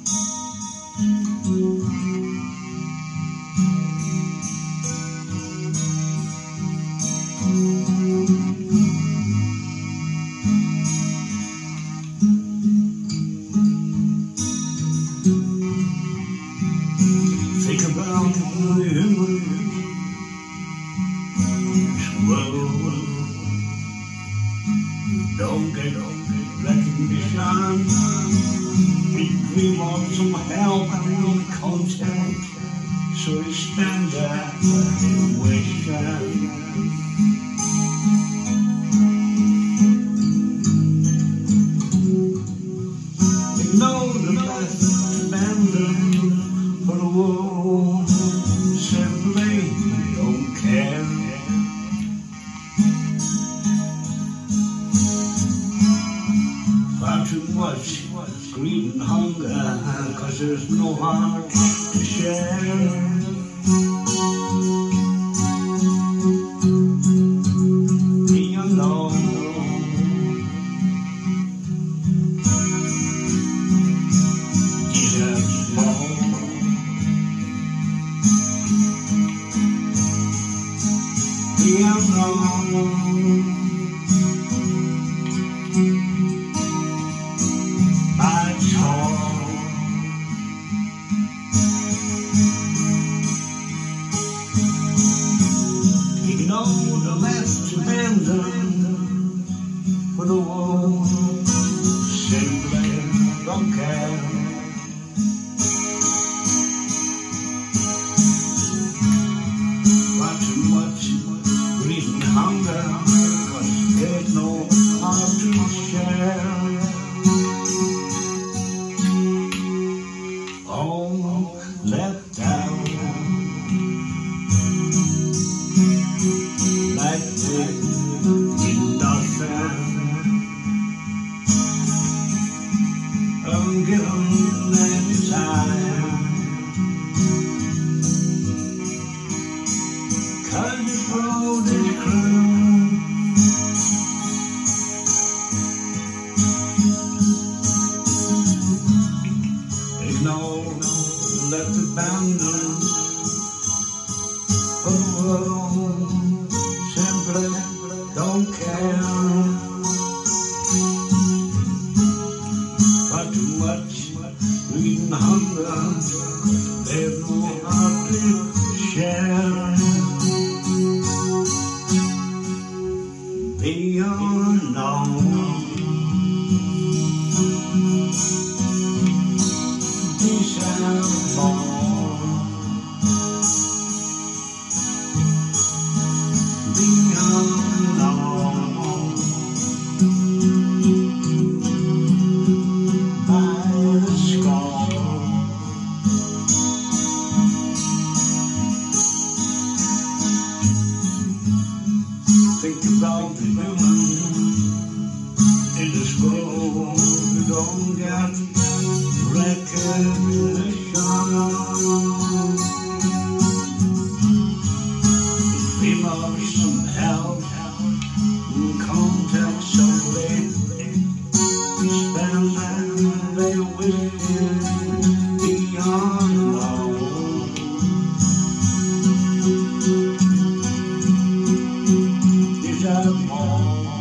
Think about the world. Don't get recognition. We dream of some help and contact, so we stand there in waiting. They know the best abandoned for the world, simply don't care. Far too much greed and hunger, 'cause there's no heart to share. Be alone. Jesus more. Be alone. Ignore the last abandoned for the world, simply don't care. Far too much greed and hunger, 'cause there's no heart to share. Oh, let down like this in nothing, ungiven any time, 'cause this road is cruel. Ignore, left abandoned for the world, simply don't care. Far too much greed and hunger, there's no heart to share. Be unknown. Be self-born. Be unknown. By the score. Think about the women in this world who don't get recognition. Dream of some help and contact somebody, spend their wishes beyond love. Is that more?